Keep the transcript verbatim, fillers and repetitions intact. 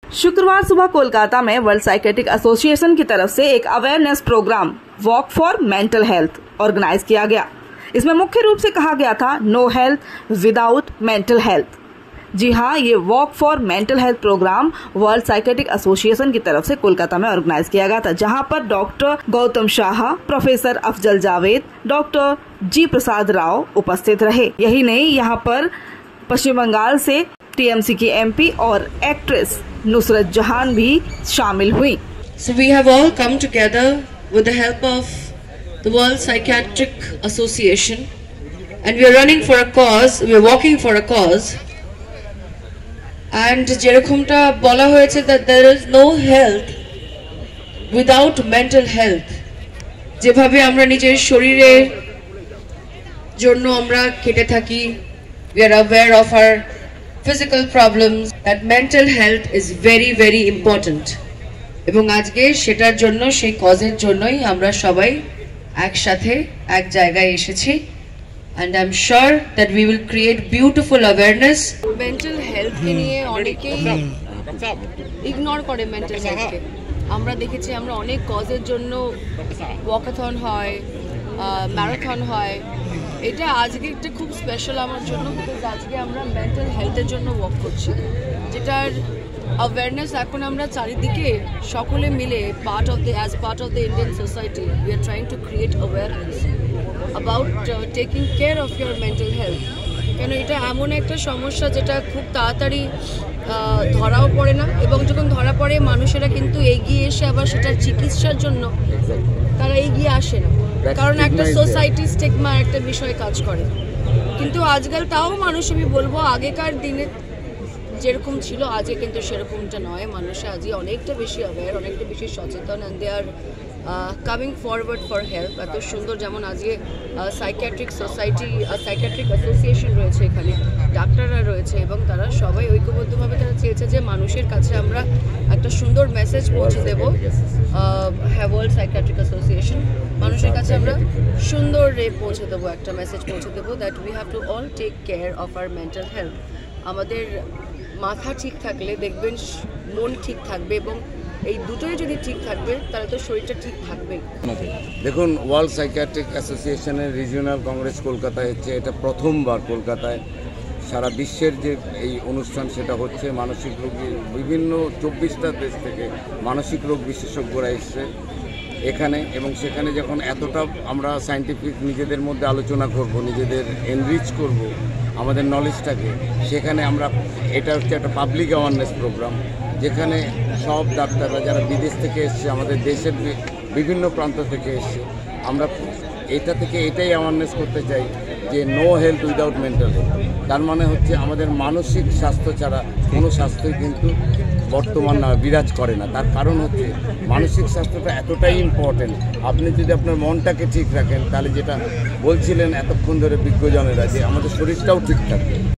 शुक्रवार सुबह कोलकाता में वर्ल्ड साइकेट्रिक एसोसिएशन की तरफ से एक awareness program walk for mental health organise किया गया। इसमें मुख्य रूप से कहा गया था no health without mental health. जी हाँ, ये walk for mental health program world psychiatric association की तरफ से कोलकाता में ऑर्गेनाइज किया गया था, जहां पर doctor Gautam Shah, professor Afzal Javed, doctor G Prasad Rao उपस्थित रहे। यही नहीं, यहाँ पर पश्चिम बंगाल से टीएमसी की एमपी और एक्ट्रेस नुसरत जहान भी शामिल हुई। So we have all come together with the help of the World Psychiatric Association, and we are running for a cause, we are walking for a cause, and যেরকমটা বলা হয়েছে that there is no health without mental health। যেভাবে আমরা নিজের শরীরের জন্য আমরা কেটে থাকি, we are aware of our physical problems, that mental health is very very important। এবং আজকে সেটার জন্য সেই কজের জন্যই আমরা সবাই একসাথে এক জায়গায় এসেছি, and I'm sure that we will create beautiful awareness। mental health কে নিয়ে অনেকেই ইগনোর করে mental health কে। আমরা দেখেছি আমরা অনেক কজের জন্য ওয়াকাথন হয়, ম্যারাথন হয়। এটা আজকে একটা খুব স্পেশাল আমার জন্য, বিকজ আজকে আমরা মেন্টাল হেলথের জন্য ওয়াক করছি, যেটার অ্যাওয়ারনেস এখন আমরা চারিদিকে সকলে মিলে part of the as part of the Indian society we are trying to create awareness about taking care of your mental health. কেন এটা এমন একটা সমস্যা যেটা খুব তাড়াতাড়ি ধরাও পড়ে না, এবং যখন ধরা পড়ে মানুষেরা কিন্তু এগিয়ে এসে আবার সেটার চিকিৎসার জন্য তারা এগিয়ে আসে না, কারণ একটা সোসাইটি স্টিগমা একটা বিষয় কাজ করে। কিন্তু আজকাল তাও মানুষ, আমি বলবো আগেকার দিনে যেরকম ছিল আজকে কিন্তু সেরকমটা নয়। মানুষ আজকে অনেকটা বেশি অ্যাওয়্যার, অনেকটা বেশি সচেতন, and they are coming forward for help. এত সুন্দর, যেমন আজকে সাইকিয়াট্রিক সোসাইটি, সাইকিয়াট্রিক অ্যাসোসিয়েশন রয়েছে, এখানে ডাক্তাররা রয়েছে, এবং তারা সবাই ঐক্যবদ্ধভাবে তারা চেয়েছে যে মানুষের কাছে আমরা একটা সুন্দর মেসেজ পৌঁছে দেবো। হ্যাঁ, ওয়ার্ল্ড সাইকিয়াট্রিক অ্যাসোসিয়েশন মানুষের কাছে আমরা সুন্দর রে পৌঁছে দেবো, একটা মেসেজ পৌঁছে দেবো that we have to all take care of our mental health. আমাদের মাথা ঠিক থাকলে দেখবেন মন ঠিক থাকবে, এবং এই দুটোই যদি ঠিক থাকবে তাহলে তো শরীরটা ঠিক থাকবে। দেখুন, ওয়ার্ল্ড সাইকিয়াট্রিক অ্যাসোসিয়েশনের রিজিওনাল কংগ্রেস কলকাতায় হচ্ছে, এটা প্রথমবার কলকাতায়। সারা বিশ্বের যে এই অনুষ্ঠান সেটা হচ্ছে, মানসিক রোগী বিভিন্ন চব্বিশটা দেশ থেকে মানসিক রোগ বিশেষজ্ঞরা এসছে এখানে, এবং সেখানে যখন এতটা আমরা সায়েন্টিফিক নিজেদের মধ্যে আলোচনা করব, নিজেদের এনরিচ করব আমাদের নলেজটাকে, সেখানে আমরা, এটা হচ্ছে একটা পাবলিক অ্যাওয়ারনেস প্রোগ্রাম, যেখানে সব ডাক্তাররা যারা বিদেশ থেকে এসছে, আমাদের দেশের বিভিন্ন প্রান্ত থেকে এসছে, আমরা এটা থেকে এটাই অ্যাওয়ারনেস করতে চাই যে no health without mental health. তার মানে হচ্ছে আমাদের মানসিক স্বাস্থ্য ছাড়া কোনো স্বাস্থ্যই কিন্তু বর্তমান বিরাজ করে না। তার কারণ হচ্ছে মানসিক স্বাস্থ্যটা এতটাই ইম্পর্টেন্ট। আপনি যদি আপনার মনটাকে ঠিক রাখেন, তাহলে যেটা বলছিলেন এতক্ষণ ধরে বিজ্ঞজনেরা, যে আমাদের শরীরটাও ঠিক থাকবে।